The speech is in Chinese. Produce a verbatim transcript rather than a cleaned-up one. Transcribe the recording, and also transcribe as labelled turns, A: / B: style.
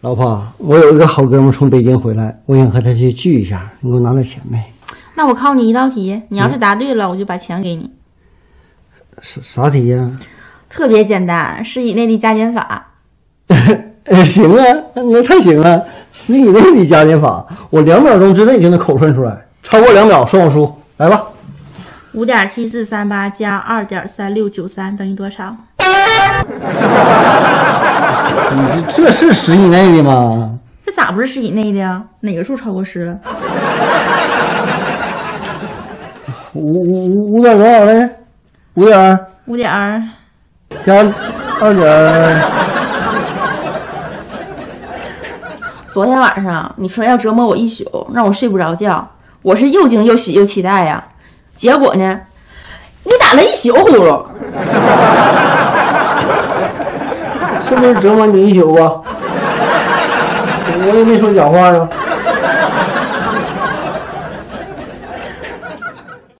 A: 老婆，我有一个好哥们从北京回来，我想和他去聚一下，你给我拿点钱呗。
B: 那我考你一道题，你要是答对了，嗯、我就把钱给你。
A: 啥啥题呀、啊？
B: 特别简单，十以内的加减法。
A: 行啊，那太行了，十以内的加减法，我两秒钟之内就能口算出来，超过两秒算我输。来吧，
B: 五点七四三八加二点三六九三等于多少？
A: 你这这是十以内的吗？
B: 这咋不是十以内的呀？哪个数超过十了？
A: 五五五点多少嘞？五点
B: 五点儿
A: 加二点。
B: 昨天晚上你说要折磨我一宿，让我睡不着觉，我是又惊又喜又期待呀。结果呢，你打了一宿呼噜。
A: 是不是折磨你一宿吧？我也没说假话呀。